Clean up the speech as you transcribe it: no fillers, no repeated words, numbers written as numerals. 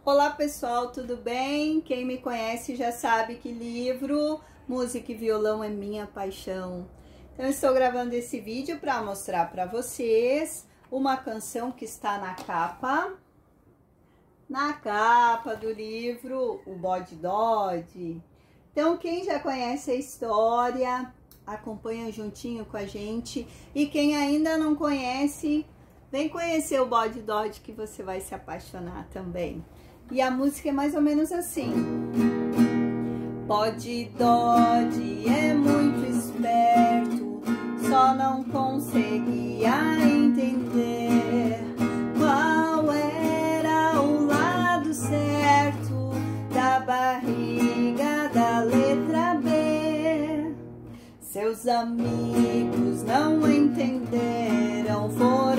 Olá pessoal, tudo bem? Quem me conhece já sabe que livro, música e violão é minha paixão. Então eu estou gravando esse vídeo para mostrar para vocês uma canção que está na capa do livro O Bode Dodge. Então quem já conhece a história, acompanha juntinho com a gente, e quem ainda não conhece, vem conhecer o Bode Dodge que você vai se apaixonar também. E a música é mais ou menos assim. Bode Dodge é muito esperto, só não conseguia entender qual era o lado certo da barriga da letra B. Seus amigos não entenderam, foram